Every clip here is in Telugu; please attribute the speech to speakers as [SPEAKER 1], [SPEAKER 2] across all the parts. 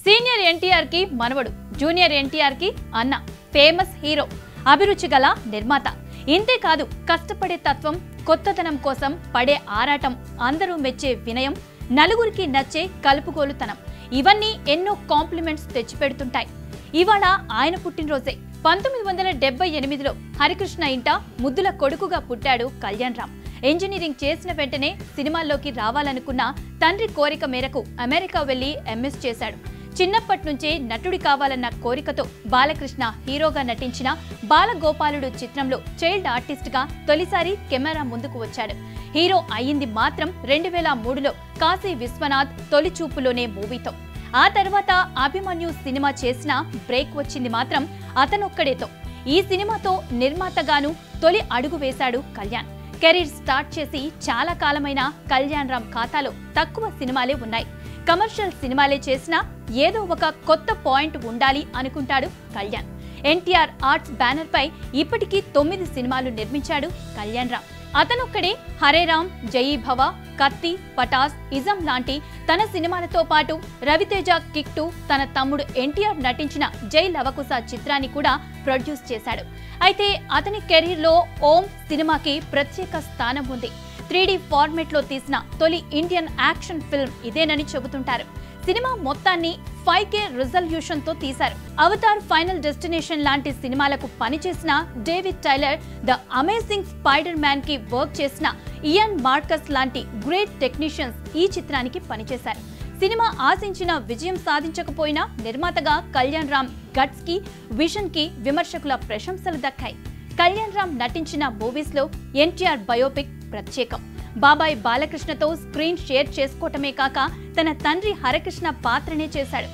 [SPEAKER 1] సీనియర్ ఎన్టీఆర్ కి మనవడు, జూనియర్ ఎన్టీఆర్ కి అన్న, ఫేమస్ హీరో, అభిరుచి గల నిర్మాత. ఇంతే కాదు, కష్టపడే తత్వం, కొత్తదనం కోసం పడే ఆరాటం, అందరూ మెచ్చే వినయం, నలుగురికి నచ్చే కలుపుగోలుతనం, ఇవన్నీ ఎన్నో కాంప్లిమెంట్స్ తెచ్చిపెడుతుంటాయి. ఇవాళ ఆయన పుట్టినరోజే. 1978లో హరికృష్ణ ఇంట ముద్దుల కొడుకుగా పుట్టాడు కళ్యాణ్ రామ్. ఇంజనీరింగ్ చేసిన వెంటనే సినిమాల్లోకి రావాలనుకున్న తండ్రి కోరిక మేరకు అమెరికా వెళ్లి ఎంఎస్ చేశాడు. చిన్నప్పటి నుంచే నటుడి కావాలన్న కోరికతో బాలకృష్ణ హీరోగా నటించిన బాలగోపాలుడు చిత్రంలో చైల్డ్ ఆర్టిస్ట్ గా తొలిసారి కెమెరా ముందుకు వచ్చాడు. హీరో అయ్యింది మాత్రం 2003లో కాశీ విశ్వనాథ్ తొలి చూపులోనే మూవీతో. ఆ తర్వాత అభిమన్యు సినిమా చేసిన బ్రేక్ వచ్చింది మాత్రం అతనొక్కడేతో. ఈ సినిమాతో నిర్మాతగాను తొలి అడుగు వేశాడు కళ్యాణ్. కెరీర్ స్టార్ట్ చేసి చాలా కాలమైన కళ్యాణ్ రామ్ ఖాతాలో తక్కువ సినిమాలే ఉన్నాయి. కమర్షియల్ సినిమాలే చేసినా ఏదో ఒక కొత్త పాయింట్ ఉండాలి అనుకుంటాడు కళ్యాణ్. ఎన్టీఆర్ ఆర్ట్స్ బ్యానర్ పై ఇప్పటికీ 9 సినిమాలు నిర్మించాడు కళ్యాణ్ రామ్. అతనొక్కడే హరే రామ్, జయీ భవ, కత్తి, పటాస్, ఇజం లాంటి తన సినిమాలతో పాటు రవితేజ కిక్ 2, తన తమ్ముడు ఎన్టీఆర్ నటించిన జై లవకుశ చిత్రాన్ని కూడా ప్రొడ్యూస్ చేశాడు. అయితే అతని కెరీర్లో ఓం సినిమాకి ప్రత్యేక స్థానం ఉంది. 3D ఫార్మేట్లో తీసిన తొలి ఇండియన్ యాక్షన్ ఫిల్మ్ ఇదేనని చెబుతుంటారు. సినిమా మొత్తాన్ని 5K రిజల్యూషన్ తో తీశారు. అవతార్, ఫైనల్ డెస్టినేషన్ లాంటి సినిమాలకు పనిచేసిన David Tyler, the amazing spider man కి వర్క్ చేసిన ఇయాన్ మార్కస్ లాంటి గ్రేట్ టెక్నీషియన్స్ ఈ చిత్రానికి పనిచేశారు. సినిమా ఆశించిన విజయం సాధించకపోయినా నిర్మాతగా కళ్యాణ్ రామ్ గట్స్ కి, విజన్ కి విమర్శకుల ప్రశంసలు దక్కాయి. కళ్యాణ్ రామ్ నటించిన మూవీస్ లో ఎన్టీఆర్ బయోపిక్ ప్రత్యేకం. బాబాయ్ బాలకృష్ణతో స్క్రీన్ షేర్ చేసుకోవటమే కాక తన తండ్రి హరికృష్ణ పాత్రనే చేశాడు.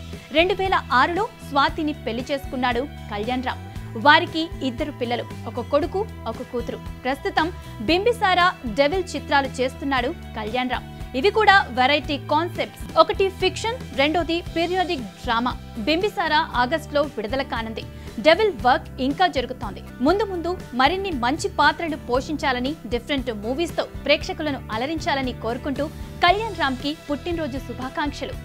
[SPEAKER 1] 2006లో స్వాతిని పెళ్లి చేసుకున్నాడు కళ్యాణ్ రామ్. వారికి 2 పిల్లలు, ఒక కొడుకు, ఒక కూతురు. ప్రస్తుతం బింబిసారా, డెవిల్ చిత్రాలు చేస్తున్నాడు కళ్యాణ్ రామ్. ఇవి కూడా వెరైటీ కాన్సెప్ట్స్. ఒకటి ఫిక్షన్, రెండోది పీరియాడిక్ డ్రామా. బింబిసారా ఆగస్టులో విడుదల కానుంది. డెవిల్ వర్క్ ఇంకా జరుగుతోంది. ముందు ముందు మరిన్ని మంచి పాత్రలు పోషించాలని, డిఫరెంట్ మూవీస్ తో ప్రేక్షకులను అలరించాలని కోరుకుంటూ కళ్యాణ్ రామ్ కి పుట్టినరోజు శుభాకాంక్షలు.